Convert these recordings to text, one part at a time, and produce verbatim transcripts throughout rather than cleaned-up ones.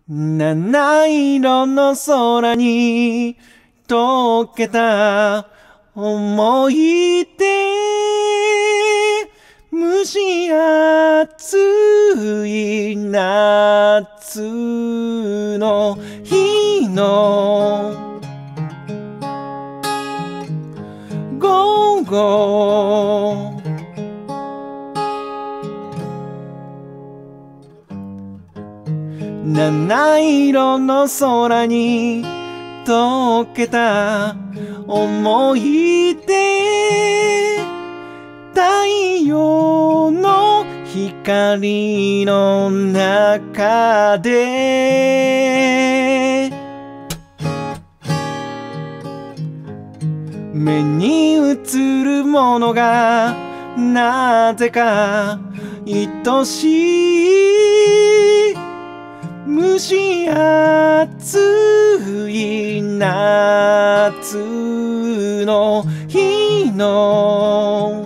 七色の空に溶けた思い出、蒸し暑い夏の日の午後、七色の空に溶けた思い出、太陽の光の中で目に映るものがなぜか愛しい、蒸し暑い夏の日の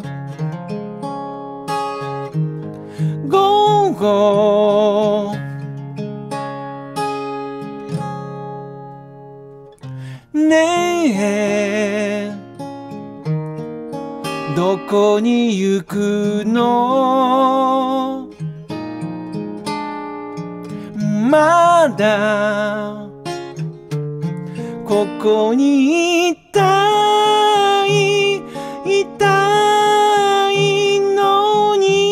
午後、ねえどこに行くの、まだここにいたい、いたいのに。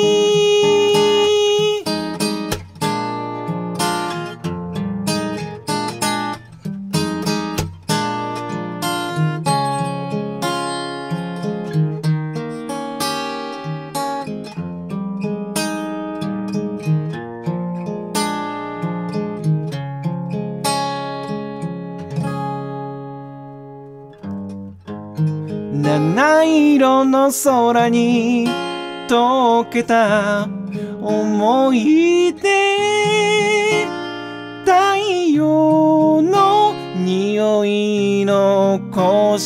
七色の空に溶けた思い出、太陽の匂い残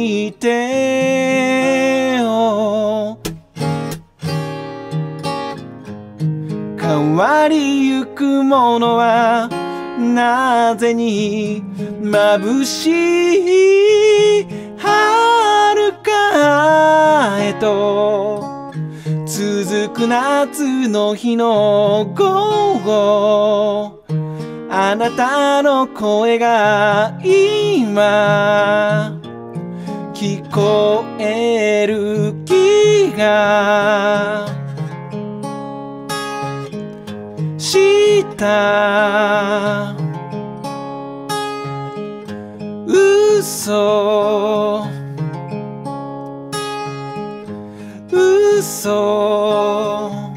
してよ、変わりゆくものはなぜに眩しい、遥かへと続く夏の日の午後、あなたの声が今聞こえる気がした。嘘嘘